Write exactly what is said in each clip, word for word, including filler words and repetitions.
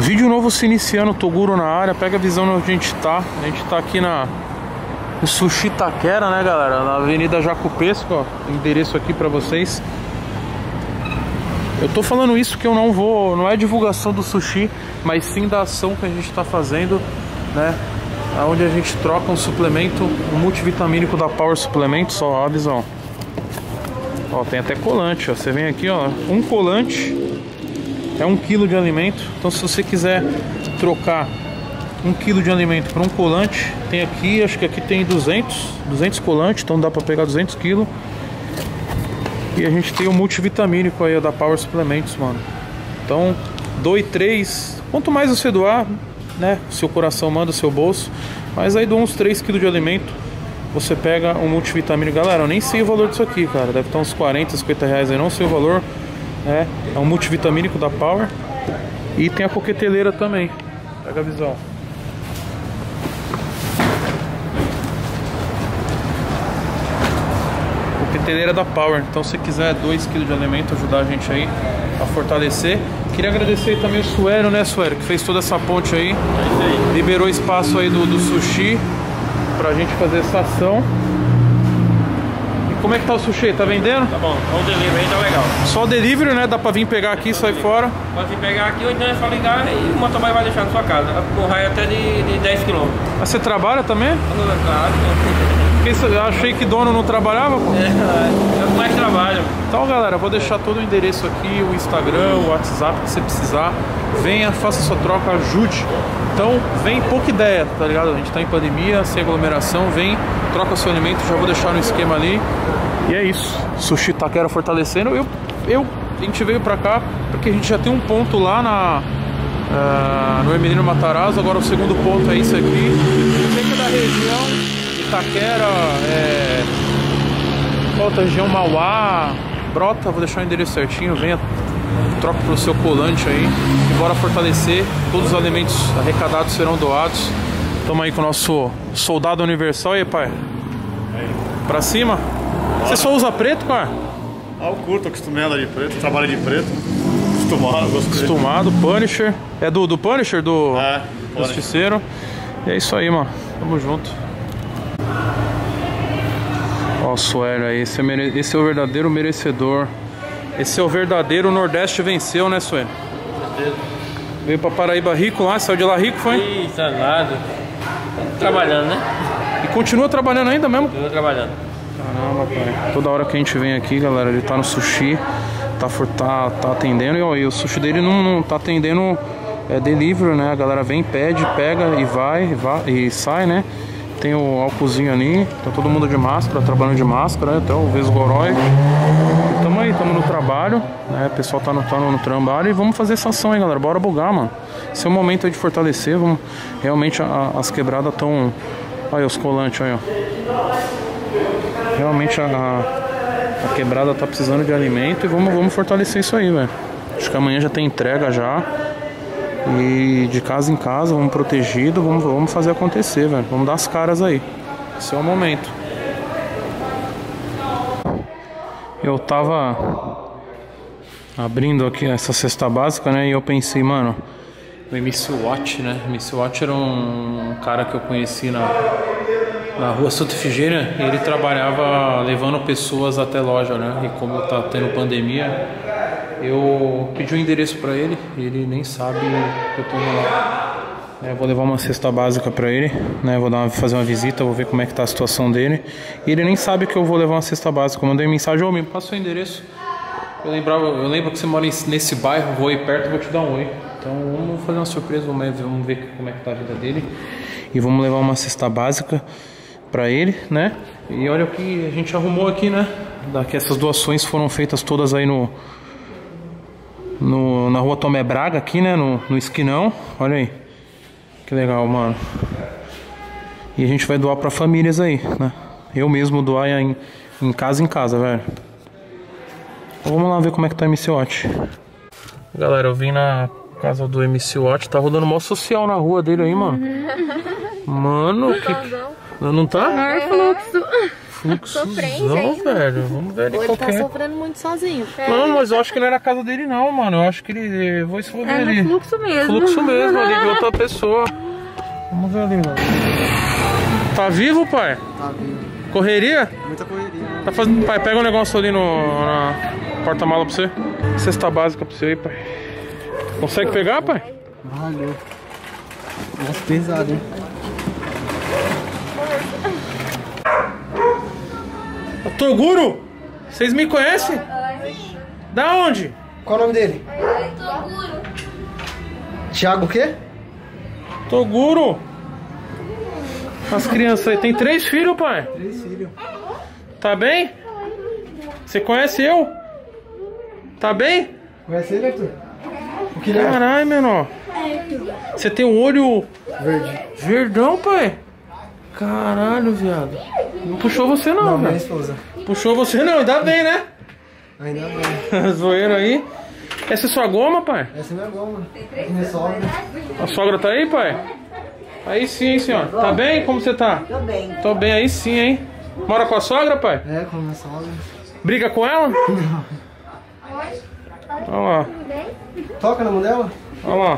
Vídeo novo se iniciando, Toguro na área. Pega a visão onde a gente tá. A gente tá aqui na no Sushi Taquera, né, galera? Na Avenida Jacupesco, ó. Endereço aqui pra vocês. Eu tô falando isso que eu não vou... Não é divulgação do sushi, mas sim da ação que a gente tá fazendo, né? Onde a gente troca um suplemento, um multivitamínico da Power Suplementos. Ó, a visão. Ó, tem até colante, ó. Você vem aqui, ó. Um colante é um quilo de alimento. Então se você quiser trocar um quilo de alimento por um colante, tem aqui, acho que aqui tem duzentos, duzentos colantes, então dá pra pegar duzentos quilos. E a gente tem o multivitamínico aí, ó, da Power Suplementos, mano. Então, doe três, quanto mais você doar, né, seu coração manda, seu bolso. Mas aí doa uns três quilos de alimento, você pega um multivitamínico. Galera, eu nem sei o valor disso aqui, cara. Deve estar uns quarenta, cinquenta reais aí, não sei o valor. É, é um multivitamínico da Power. E tem a coqueteleira também. Pega a visão. Coqueteleira da Power. Então se quiser dois quilos de alimento, ajudar a gente aí a fortalecer. Queria agradecer também o Suério, né, Suério, que fez toda essa ponte aí. É isso aí. Liberou espaço aí do, do sushi pra gente fazer essa ação. Como é que tá o sushi? Tá vendendo? Tá bom, o delivery aí tá legal. Só o delivery, né? Dá pra vir pegar aqui e sair fora. Pode vir pegar aqui ou então é só ligar e o motoboy vai deixar na sua casa. O raio até de, de dez quilômetros. Mas você trabalha também? Claro. Eu achei que dono não trabalhava, pô. É, é o que mais trabalho. Então, galera, vou deixar todo o endereço aqui, o Instagram, o WhatsApp, que você precisar. Venha, faça sua troca, ajude. Então, vem pouca ideia, tá ligado? A gente tá em pandemia, sem aglomeração. Vem, troca seu alimento, já vou deixar no esquema ali. E é isso, Sushi Taquera fortalecendo. Eu, eu, a gente veio pra cá porque a gente já tem um ponto lá na, uh, no Hermelino Matarazzo. Agora o segundo ponto é isso aqui. Fica da região Itaquera, é, volta região Mauá, Brota. Vou deixar o endereço certinho. Venha, troca pro seu colante aí e bora fortalecer. Todos os alimentos arrecadados serão doados. Tamo aí com o nosso soldado universal. E aí, pai? Pra cima? Você só usa preto, cara? Ah, eu curto, acostumei a andar de preto, trabalho de preto. Acostumado, gostei. Acostumado, Punisher. É do, do Punisher? Do é, Justiceiro. E é isso aí, mano. Tamo junto. Ó o Suério aí. Esse é, mere... Esse é o verdadeiro merecedor. Esse é o verdadeiro Nordeste venceu, né, Suério? Com certeza. Veio pra Paraíba rico lá, saiu de lá rico, foi? Isso, nada. Trabalhando, né? E continua trabalhando ainda mesmo? Continua trabalhando. Caramba, pai. Toda hora que a gente vem aqui, galera, ele tá no sushi, tá, tá, tá atendendo. E, ó, e o sushi dele não, não tá atendendo é, delivery, né? A galera vem, pede, pega e vai, vai e sai, né? Tem o álcoolzinho ali, tá todo mundo de máscara, trabalhando de máscara, né? Até o Vesgorói. E tamo aí, tamo no trabalho, né? O pessoal tá no, tá no trabalho e vamos fazer essa ação aí, galera. Bora bugar, mano. Esse é o momento aí de fortalecer. Vamos... Realmente a, as quebradas tão... Olha aí os colantes aí, ó. Realmente a, a quebrada tá precisando de alimento e vamos, vamos fortalecer isso aí, velho. Acho que amanhã já tem entrega já. E de casa em casa, vamos protegido, vamos, vamos fazer acontecer, velho. Vamos dar as caras aí. Esse é o momento. Eu tava abrindo aqui essa cesta básica, né? E eu pensei, mano, o M C Watt, né? O M C Watt era um cara que eu conheci na... na rua Santa Efigênia, e ele trabalhava levando pessoas até loja, né? E como tá tendo pandemia, eu pedi o um endereço pra ele, e ele nem sabe que eu tô indo lá. É, vou levar uma cesta básica pra ele, né? Vou dar uma, fazer uma visita, vou ver como é que tá a situação dele. E ele nem sabe que eu vou levar uma cesta básica. Eu mandei mensagem: ô, me passa o seu endereço. Eu lembrava, eu lembro que você mora nesse bairro, vou aí perto, vou te dar um oi. Então vamos fazer uma surpresa, vamos ver, vamos ver como é que tá a vida dele. E vamos levar uma cesta básica pra ele, né? E olha o que a gente arrumou aqui, né? Daqui essas doações foram feitas todas aí no, no na rua Tomé Braga, aqui, né? No, no esquinão. Olha aí. Que legal, mano. E a gente vai doar pra famílias aí, né? Eu mesmo doar em, em casa em casa, velho. Então, vamos lá ver como é que tá o M C Watt. Galera, eu vim na casa do M C Watt. Tá rolando mó social na rua dele aí, mano. Mano, que... Não tá? Maior fluxo. fluxozão, Sofrência, velho. Vamos ver ali Ou ele qual tá que é. sofrendo muito sozinho. Não, mas eu acho que não era a casa dele não, mano. Eu acho que ele... Vou ver É ali. no fluxo mesmo. Fluxo mesmo ali de outra pessoa. Vamos ver ali, mano. Tá vivo, pai? Tá vivo. Correria? Muita correria. Tá fazendo... Pai, pega um negócio ali no... na porta-mala pra você. Cesta básica pra você aí, pai. Consegue pegar, pai? Valeu. Nossa, pesado, hein? Toguro? Vocês me conhecem? Da onde? Qual o nome dele? Thiago o quê? Toguro. As crianças aí. Tem três filhos, pai? Três filhos. Tá bem? Você conhece eu? Tá bem? Conhece ele, Arthur? O que ele é? Caralho, menor. Você tem um olho Verde. verdão, pai? Caralho, viado. Não puxou você não, Não, minha velho. esposa. Puxou você não, ainda bem, né? Ainda bem. Zoeiro aí. Essa é sua goma, pai? Essa é minha goma. Minha sogra. A sogra tá aí, pai? Aí sim, hein, senhor. Tá bem? Como você tá? Tô bem. Tô bem, aí sim, hein? Mora com a sogra, pai? É, com a minha sogra. Briga com ela? Olha lá, Toca na mão dela? olha lá.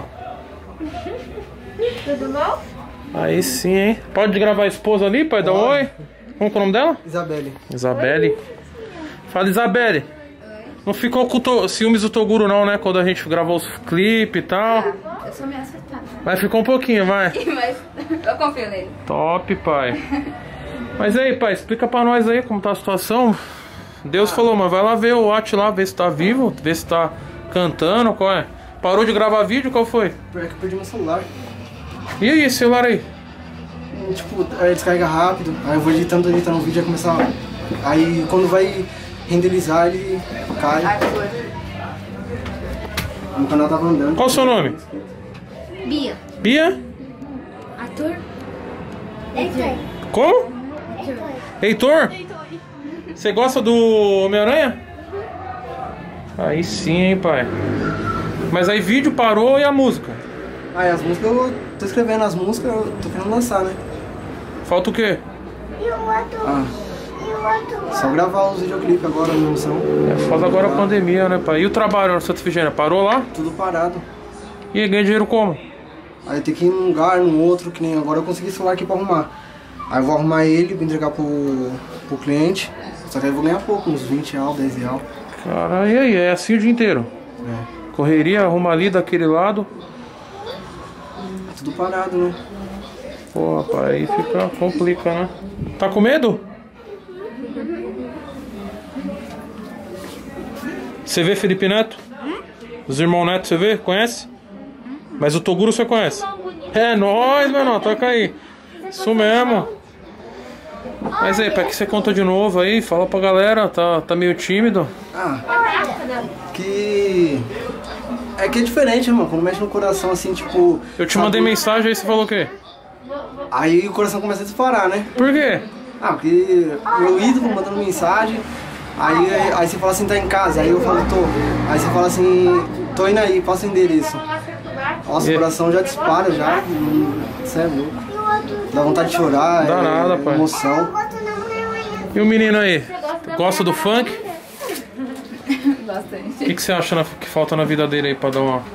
Tudo bom? Aí sim, hein? Pode gravar a esposa ali, pai? Dá um Pode. oi. Como que é o nome dela? Isabelle. Isabelle. Fala, Isabelle. Não ficou com to... ciúmes do Toguro não, né? Quando a gente gravou os clipes e tal. Eu sou meio acertada. Mas ficou um pouquinho, vai. Mas eu confio nele. Top, pai. Mas aí, pai, explica pra nós aí como tá a situação. Deus falou, mano, vai lá ver o At lá, ver se tá vivo, ver se tá cantando, qual é? Parou de gravar vídeo, qual foi? Pior que eu perdi meu celular. E aí, esse celular aí? Tipo, aí descarrega rápido. Aí eu vou editando, editando o vídeo e começar. Aí quando vai renderizar ele cai. Ai, foi. O canal tava andando. Qual o seu nome? Bia. Bia? Ator? Como? Heitor? Você gosta do Homem-Aranha? Aí sim, hein, pai. Mas aí vídeo parou e a música? Aí as músicas eu tô escrevendo as músicas, eu tô querendo lançar, né? Falta o quê? Ah. Só gravar os videoclipes agora na emoção. É, faz agora a pandemia, né, pai? E o trabalho na Santa Efigênia? Parou lá? Tudo parado. E aí, ganha dinheiro como? Aí tem que ir num lugar, num outro, que nem agora eu consegui celular aqui pra arrumar. Aí eu vou arrumar ele, vou entregar pro, pro cliente. Só que aí eu vou ganhar pouco, uns vinte reais, dez reais. Cara, e aí? É assim o dia inteiro? É. Correria, arruma ali daquele lado. Tudo parado, né? Pô, rapaz, aí fica, complica, né? Tá com medo? Você vê Felipe Neto? Os irmãos Neto, você vê? Conhece? Mas o Toguro você conhece? É nóis, mano, toca aí. Isso mesmo. Mas aí, pra que você conta de novo aí? Fala pra galera, tá, tá meio tímido. Ah, que... É que é diferente, irmão, quando mexe no coração assim, tipo... Eu te sabe? mandei mensagem aí, você falou o quê? Aí o coração começa a disparar, né? Por quê? Ah, porque meu ídolo mandando mensagem, aí, aí você fala assim, tá em casa, aí eu falo, tô. Aí você fala assim, tô indo aí, passa o endereço. Nossa, o coração já dispara, já. Você é louco. Dá vontade de chorar, Dá é, nada, pai. emoção. E o menino aí? Gosta do funk? Bastante. O que, que você acha na- que falta na vida dele aí pra dar uma...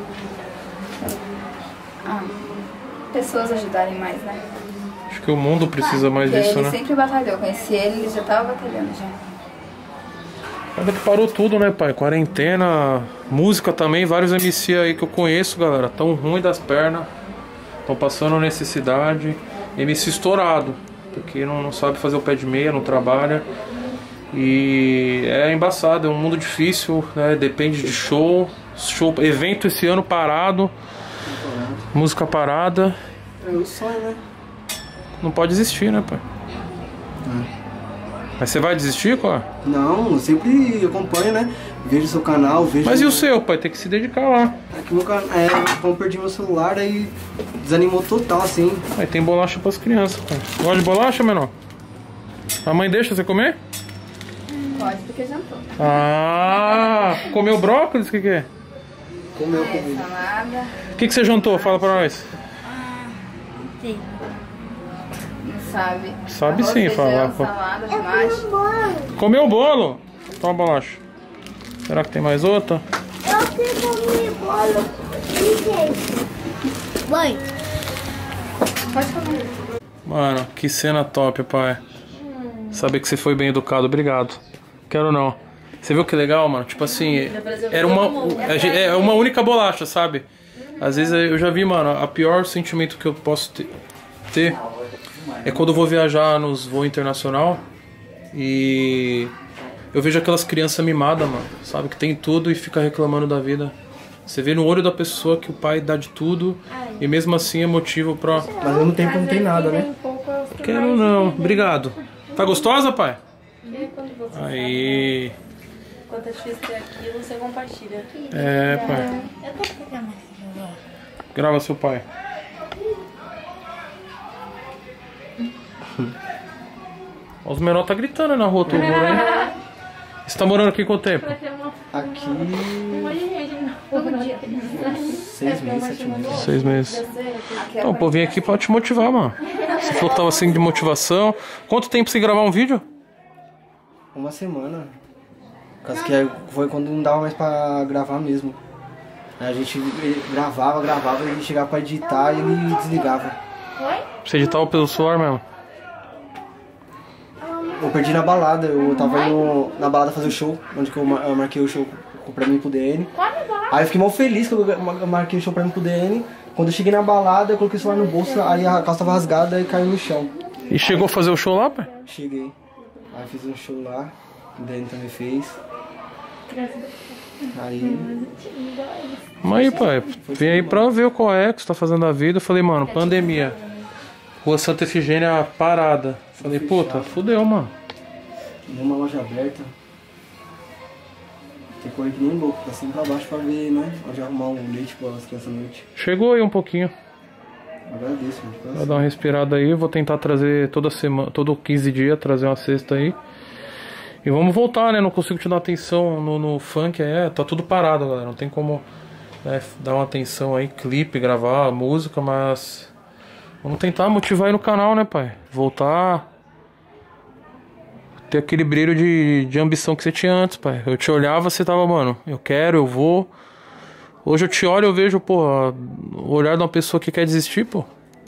Ah, pessoas ajudarem mais, né? Acho que o mundo precisa mais Porque disso, ele né? sempre batalhou. Conheci ele, ele já tava batalhando já. Ainda que parou tudo, né, pai? Quarentena, música também, vários M C aí que eu conheço, galera, tão ruim das pernas, tão passando necessidade. M C estourado, porque não, não sabe fazer o pé de meia, não trabalha. E é embaçado, é um mundo difícil, né? Depende de show, show, evento esse ano parado, música parada. É o sonho, né? Não pode desistir, né, pai? Mas você vai desistir, qual? Não, eu sempre acompanho, né? Vejo seu canal, vejo... Mas e o seu, pai? Tem que se dedicar lá. É que meu canal... É, quando eu perdi meu celular, aí desanimou total, assim. Aí tem bolacha pras crianças, pai. Gosta de bolacha, menor? A mãe deixa você comer? Pode, porque jantou. Ah, comeu brócolis? O que que é? Comeu É, comigo. salada. O que que você jantou? Fala pra nós. Não sabe. Sabe Arroz, sim, feijão, fala. salada, tomate. Comeu o bolo? Toma a bolacha. Será que tem mais outra? Eu que comi bolo. E mãe. Pode comer. Mano, que cena top, pai. Saber que você foi bem educado, obrigado. Quero não. Você viu que legal, mano? Tipo assim, era uma, é uma única bolacha, sabe? Às vezes eu já vi, mano, a pior sentimento que eu posso ter é quando eu vou viajar nos voos internacional e eu vejo aquelas crianças mimadas, mano, sabe? Que tem tudo e fica reclamando da vida. Você vê no olho da pessoa que o pai dá de tudo e mesmo assim é motivo pra... Mas ao mesmo tempo não tem nada, né? Quero não. Obrigado. Tá gostosa, pai? Aí... Enquanto é difícil ter aquilo, você compartilha. É, pai. Eu tô pegando. Grava seu pai. Os menores tá gritando na rua, todo mundo, hein? Você tá morando aqui quanto tempo? Aqui... Todo dia. Seis meses, sete meses. Seis meses. Então, pô, vim aqui pra te motivar, mano. Você falou que tava assim de motivação. Quanto tempo você gravar um vídeo? Uma semana. Por causa que foi quando não dava mais pra gravar mesmo. Aí a gente gravava, gravava, e chegava pra editar e ele desligava. Você editava pelo celular mesmo? Eu perdi na balada, eu tava indo na balada fazer o show, onde que eu mar- eu marquei o show pra mim e pro D N. Aí eu fiquei mal feliz que eu ma- marquei o show pra mim e pro D N. Quando eu cheguei na balada, eu coloquei o celular no bolso, aí a calça tava rasgada e caiu no chão. E chegou a fazer o show lá, pai? Cheguei. Aí fiz um show lá, o D N também fez. Aí... Mas aí, pai, vim aí pra ver qual é que você tá fazendo a vida. Eu falei, mano, pandemia. Rua Santa Efigênia parada. Falei, puta, fudeu, mano. Tem uma loja aberta. Tem que correr que nem louco, pra cima e pra baixo pra ver, né? Onde arrumar um leite para as crianças à noite. Chegou aí um pouquinho. Agradeço, mano. Vou dar uma respirada aí. Vou tentar trazer toda semana, todo quinze dias, trazer uma cesta aí. E vamos voltar, né? Não consigo te dar atenção no, no funk, é, tá tudo parado, galera. Não tem como, né, dar uma atenção aí, clipe, gravar música, mas vamos tentar motivar aí no canal, né, pai? Voltar, ter aquele brilho de, de ambição que você tinha antes, pai. Eu te olhava, você tava, mano, eu quero, eu vou. Hoje eu te olho, eu vejo, pô, o olhar de uma pessoa que quer desistir, pô.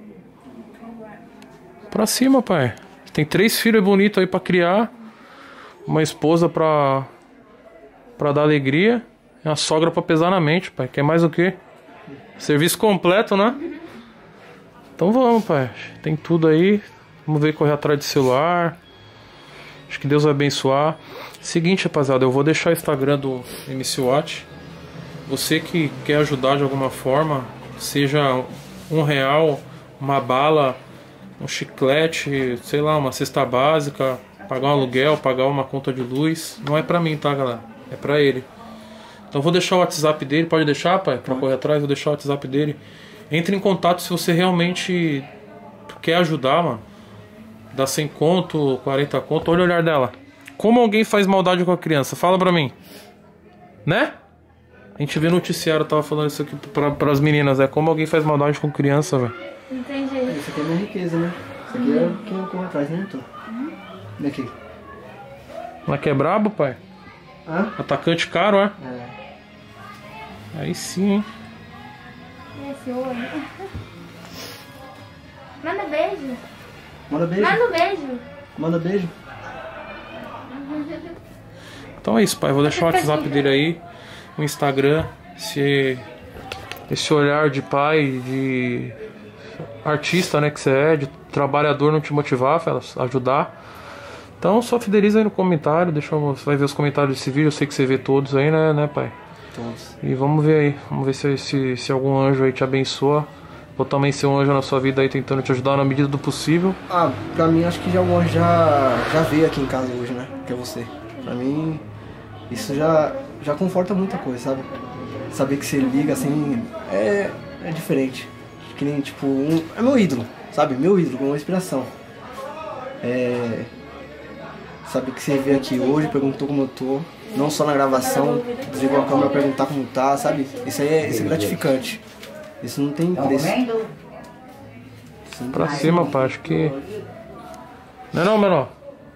Pra cima, pai. Tem três filhos bonitos aí pra criar. Uma esposa pra, pra dar alegria. E uma sogra pra pesar na mente, pai. Quer mais o quê? Serviço completo, né? Então vamos, pai. Tem tudo aí. Vamos ver, correr atrás de celular. Acho que Deus vai abençoar. Seguinte, rapaziada. Eu vou deixar o Instagram do M C Watt. Você que quer ajudar de alguma forma, seja um real, uma bala, um chiclete, sei lá, uma cesta básica, pagar um aluguel, pagar uma conta de luz, não é pra mim, tá, galera? É pra ele. Então vou deixar o WhatsApp dele, pode deixar, pai? Pra correr atrás, vou deixar o WhatsApp dele. Entre em contato se você realmente quer ajudar, mano. Dá cem conto, quarenta conto, olha o olhar dela. Como alguém faz maldade com a criança? Fala pra mim. Né? A gente vê no noticiário, tava falando isso aqui pra, pras meninas, é como alguém faz maldade com criança, velho. Entendi. Isso aqui é minha riqueza, né? Isso aqui é quem eu corro atrás, né, Tô? Daqui. Mas que é brabo, pai? Hã? Atacante caro, é? É. Aí sim, hein? Esse olho. Manda beijo. Manda beijo. Manda um beijo. Manda beijo. Então é isso, pai. Vou deixar o WhatsApp dele aí, o Instagram. Se esse olhar de pai, de artista, né, que você é, de trabalhador não te motivar, ajudar. Então só fideliza aí no comentário, deixa, você vai ver os comentários desse vídeo, eu sei que você vê todos aí, né, né, pai? Todos. E vamos ver aí, vamos ver se, se, se algum anjo aí te abençoa. Vou também ser um anjo na sua vida aí, tentando te ajudar na medida do possível. Ah, pra mim acho que já algum anjo já, já veio aqui em casa hoje, né? Que é você. Pra mim, isso já, já conforta muita coisa, sabe? Saber que você liga assim, é, é diferente. Que nem, tipo, um, é meu ídolo, sabe? Meu ídolo, uma inspiração. É... Sabe que você veio aqui hoje, perguntou como eu tô. Não só na gravação, desligou a câmera pra perguntar como tá, sabe? Isso aí é, isso é gratificante. Isso não tem preço. Pra cima, pai, acho que Não é não, menor?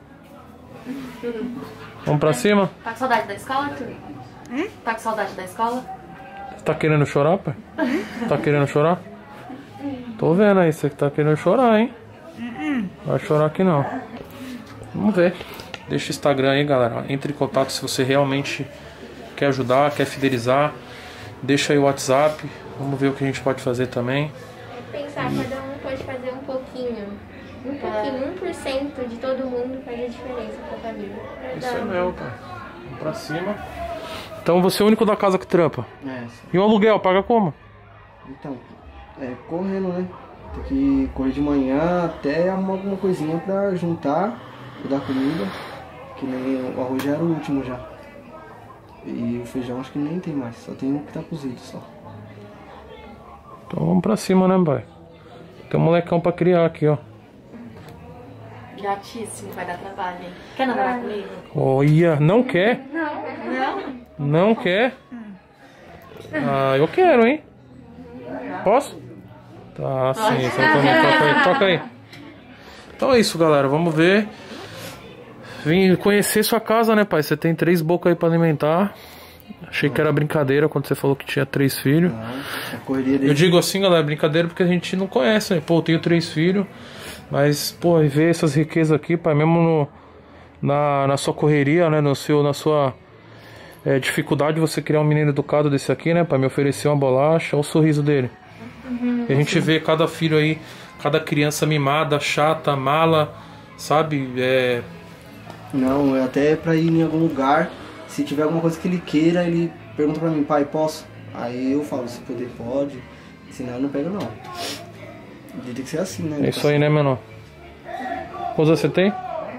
Vamos pra cima? Tá com saudade da escola, Arthur? Hum? Tá com saudade da escola? Você tá querendo chorar, pai? Tá querendo chorar? Tô vendo aí, você que tá querendo chorar, hein? Vai chorar aqui não. Vamos ver. Deixa o Instagram aí, galera. Entre em contato se você realmente quer ajudar, quer fidelizar. Deixa aí o WhatsApp. Vamos ver o que a gente pode fazer também. É pensar, cada um pode fazer um pouquinho. Um pouquinho, um por cento de todo mundo faz a diferença pra família. Isso é meu, pai. Vamos pra cima. Então você é o único da casa que trampa? É. E o aluguel, paga como? Então, é correndo, né? Tem que correr de manhã até arrumar alguma coisinha pra juntar, pra dar comida. Que nem o arroz já era o último já. E o feijão acho que nem tem mais, só tem o que tá cozido só. Então vamos pra cima, né, pai? Tem um molecão pra criar aqui, ó. Gatíssimo, vai dar trabalho, hein? Quer namorar comigo? Olha, não quer? Não. Não quer? Ah, eu quero, hein? Posso? Tá, sim. Então, toca aí, toca aí. Então é isso, galera. Vamos ver. Vim conhecer sua casa, né, pai? Você tem três bocas aí pra alimentar. Achei que era brincadeira quando você falou que tinha três filhos. Não, a correria dele. Eu digo assim, galera, brincadeira porque a gente não conhece, né? Pô, eu tenho três filhos. Mas, pô, e ver essas riquezas aqui, pai, mesmo no, na, na sua correria, né? No seu, na sua é, dificuldade, você criar um menino educado desse aqui, né, pai? Me oferecer uma bolacha, olha o sorriso dele. Uhum. E a gente vê cada filho aí, cada criança mimada, chata, mala, sabe? É... Não, é até pra ir em algum lugar, se tiver alguma coisa que ele queira, ele pergunta pra mim, pai, posso? Aí eu falo, se puder, pode, senão não pega não. Tem que ser assim, né? É isso aí, né, menor? Quantos você tem?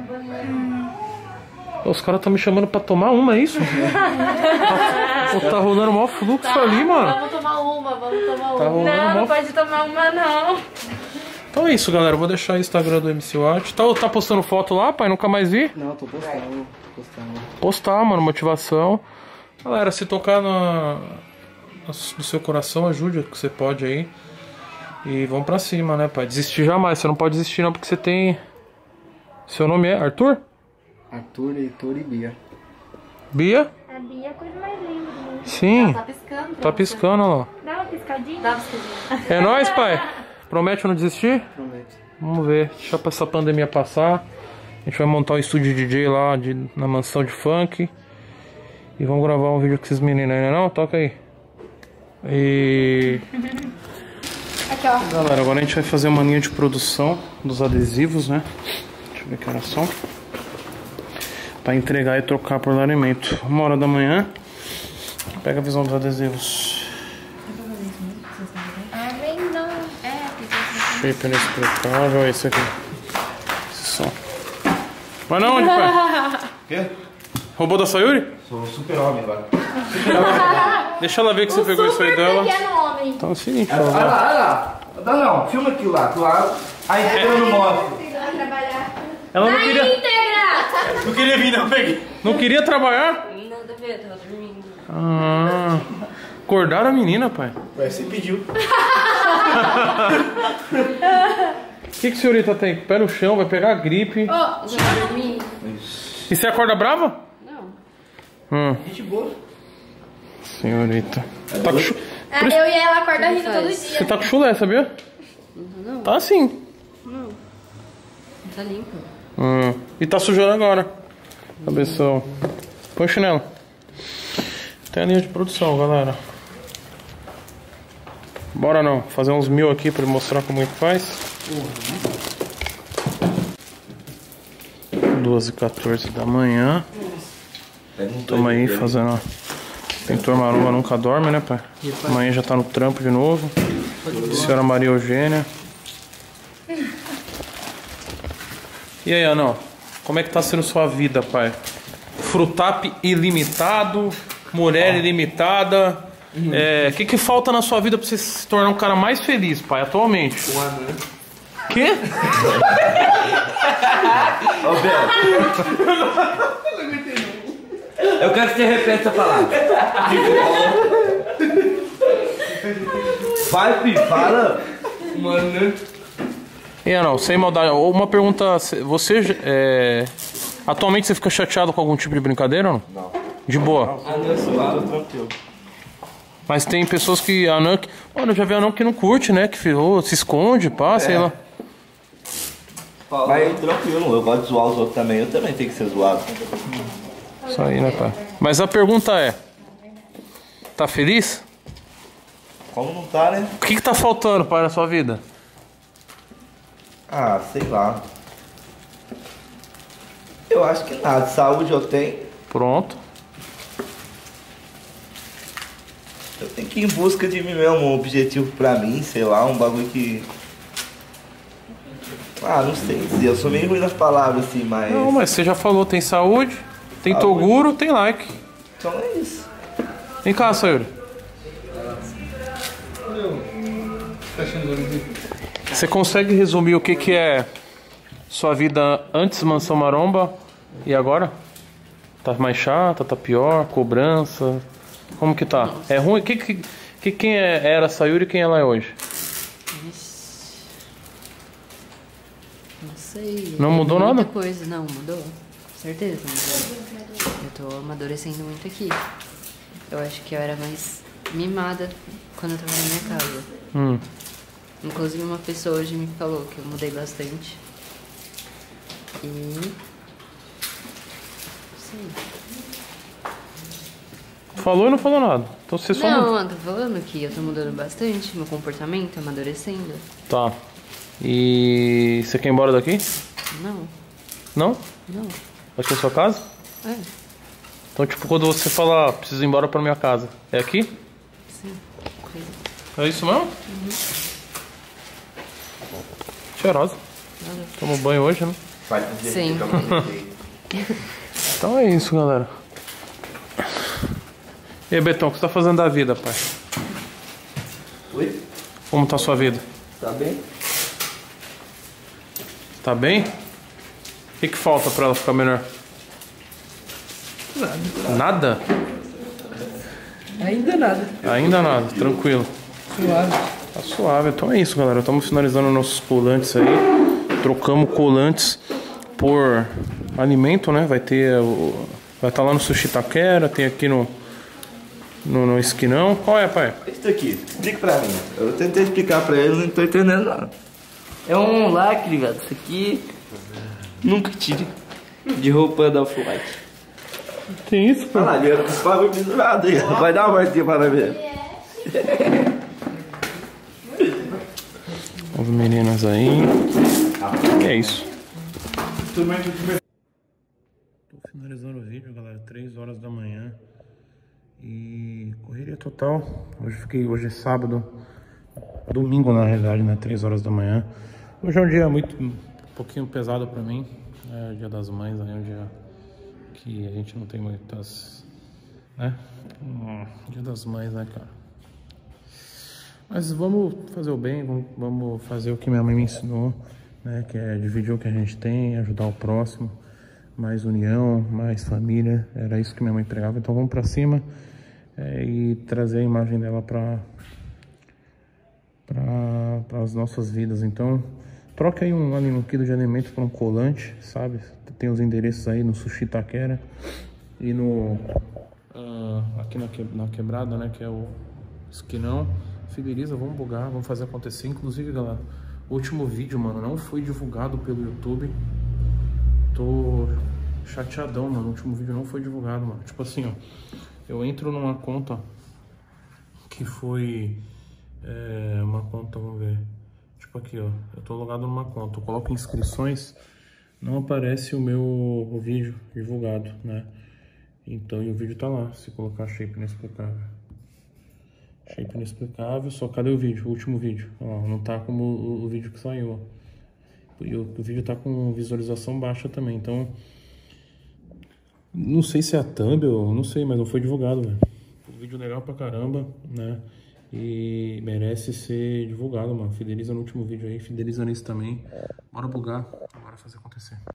Os caras estão me chamando pra tomar uma, é isso? Pô, tá rolando o maior fluxo Tá, ali, mano. Vamos tomar uma, vamos tomar uma. Tá rolando Não, mó- não pode tomar uma, não. Então é isso, galera. Eu vou deixar o Instagram do M C Watt. Tá, tá postando foto lá, pai? Nunca mais vi? Não, tô postando, tô postando. Postar, mano, motivação. Galera, se tocar na, no seu coração, ajude o que você pode aí. E vamos pra cima, né, pai? Desistir jamais. Você não pode desistir, não, porque você tem. Seu nome é Arthur? Arthur, Heitor e Bia. Bia? A Bia é a coisa mais linda do mundo. Sim. Tá piscando. Tá piscando, ó lá. Dá uma piscadinha. Dá uma piscadinha. É nóis, pai? Promete não desistir? Prometo. Vamos ver. Deixa essa pandemia passar. A gente vai montar o estúdio D J lá de, na mansão de funk. E vamos gravar um vídeo com esses meninos aí, não? Toca aí. E... Aqui, ó. Galera, agora a gente vai fazer uma linha de produção dos adesivos, né? Deixa eu ver que horas são. Pra entregar e trocar por alimento. Uma hora da manhã. Pega a visão dos adesivos. Ah, vem não. É, Shape inexplicável, esse aqui. Esse som. Vai não, onde, pai? Quê? Roubou da Sayuri? Sou super-homem agora. Deixa ela ver que você pegou isso aí dela. pequeno homem. Então é o seguinte, Olha ó. lá, olha lá. Não, não, filma aquilo lá. Tu lá. Aí eu não mostro. Vai trabalhar. Ela não queria, Íntegra! Não queria vir, não, peguei. não queria trabalhar? Nada a ver, tava dormindo. Ah, acordaram a menina, pai. Ué, você pediu. O que que a senhorita tem? Pé no chão, vai pegar gripe. Oh, já vai dormir? E você acorda brava? Não. Hum. Gente boa. Senhorita. Tá com chu... Ah, eu e ela acorda rindo todo dia. Você tá com chulé, sabia? Não, Tá assim. não. Tá limpo. Hum. E tá sujando agora. Cabeção. Põe o chinelo. Tem a linha de produção, galera. Bora não. Fazer uns mil aqui pra mostrar como é que faz. duas e quatorze da manhã. Tamo aí fazendo. ó. Pintor Maromba nunca dorme, né, pai? Amanhã já tá no trampo de novo. Senhora Maria Eugênia. E aí, Anão? Como é que tá sendo sua vida, pai? Frutap ilimitado, mulher ilimitada. É, o que que falta na sua vida pra você se tornar um cara mais feliz, pai, atualmente? Um ano, né? Quê? Ô, Bel. Eu quero que você repita essa palavra. Vai, filho, fala. Mano, né? E não, sem maldade. Uma pergunta, você é, atualmente você fica chateado com algum tipo de brincadeira ou não? Não. De boa? Ah, não, suave, tranquilo. Mas tem pessoas que anão que, olha, eu já vi anão que não curte, né? Que oh, se esconde, pá, é. sei lá. Mas tranquilo, eu gosto de zoar os outros também, eu também tenho que ser zoado. Isso aí, né, pai? Mas a pergunta é, tá feliz? Como não tá, né? O que que tá faltando, pai, na sua vida? Ah, sei lá. Eu acho que nada, saúde eu tenho. Pronto. Eu tenho que ir em busca de mim mesmo, um objetivo pra mim, sei lá, um bagulho que... Ah, não sei dizer, eu sou meio ruim nas palavras assim, mas... Não, mas você já falou, tem saúde, tem saúde. Toguro, tem like. Então é isso. Vem cá, Sayuri. Você consegue resumir o que que é sua vida antes Mansão Maromba e agora? Tá mais chata, tá pior, cobrança... Como que tá? É ruim? Que, que, que, quem é, era a Sayuri e quem ela é hoje? Não sei. Não mudou muita nada? Coisa. Não, mudou. Com certeza mudou. Eu tô amadurecendo muito aqui. Eu acho que eu era mais mimada quando eu tava na minha casa. Hum. Inclusive uma pessoa hoje me falou que eu mudei bastante. E... Sim. Falou e não falou nada. Então você só Não, eu tô falando que eu tô mudando bastante, meu comportamento, amadurecendo. Tá. E você quer ir embora daqui? Não. Não? Não. Aqui é a sua casa? É. Então, tipo, quando você fala, ah, preciso ir embora pra minha casa, é aqui? Sim. É isso mesmo? Uhum. Cheirosa. Nada. Tomou banho hoje, né? Sim. Então é isso, galera. E aí, Betão, o que você tá fazendo da vida, pai? Oi? Como tá a sua vida? Tá bem? Tá bem? O que que falta pra ela ficar melhor? Nada. Nada? Ainda nada. Ainda nada, tranquilo. Suave. Tá suave. Então é isso, galera. Estamos finalizando nossos colantes aí. Trocamos colantes por alimento, né? Vai ter... o- Vai estar lá no Sushi Taquera, tem aqui no... No, no esquinão. Qual é, pai? Isso aqui, explica pra mim. Eu tentei explicar pra ele, não tô entendendo nada. É um lacre, velho. Isso aqui nunca tire de roupa da Off-White. Tem isso, pô? Olha lá, dinheiro com bagulho misturado aí. Vai dar uma partida para ver. As meninas aí. E é isso. Tô finalizando o vídeo, galera. três horas da manhã. E correria total. Hoje fiquei, hoje é sábado, domingo na realidade, né? três horas da manhã. Hoje é um dia muito, um pouquinho pesado pra mim. É o dia das mães, é um dia que a gente não tem muitas, né? Hum, dia das mães, né, cara? Mas vamos fazer o bem, vamos, vamos fazer o que minha mãe me ensinou, né? Que é dividir o que a gente tem, ajudar o próximo. Mais união, mais família, era isso que minha mãe pregava. Então vamos pra cima é, e trazer a imagem dela pra, pra, as nossas vidas. Então troca aí um, um quilo de alimento por um colante, sabe? Tem os endereços aí no Sushi Taquera e no uh, aqui na, que, na quebrada, né? Que é o esquinão. Fideliza, vamos bugar, vamos fazer acontecer. Inclusive, galera, o último vídeo, mano, não foi divulgado pelo YouTube. Tô chateadão, mano. O último vídeo não foi divulgado, mano. Tipo assim, ó. Eu entro numa conta que foi... É, uma conta, vamos ver. Tipo aqui, ó. Eu tô logado numa conta. Eu coloco inscrições. Não aparece o meu o vídeo divulgado, né? Então, e o vídeo tá lá. Se colocar shape inexplicável. Shape inexplicável. Só cadê o vídeo? O último vídeo. Ó, não tá como o, o vídeo que saiu, ó. E o, o vídeo tá com visualização baixa também, então... Não sei se é a thumb ou... Não sei, mas não foi divulgado, velho. O vídeo legal pra caramba, né? E merece ser divulgado, mano. Fideliza no último vídeo aí, fideliza nesse também. Bora bugar, bora fazer acontecer.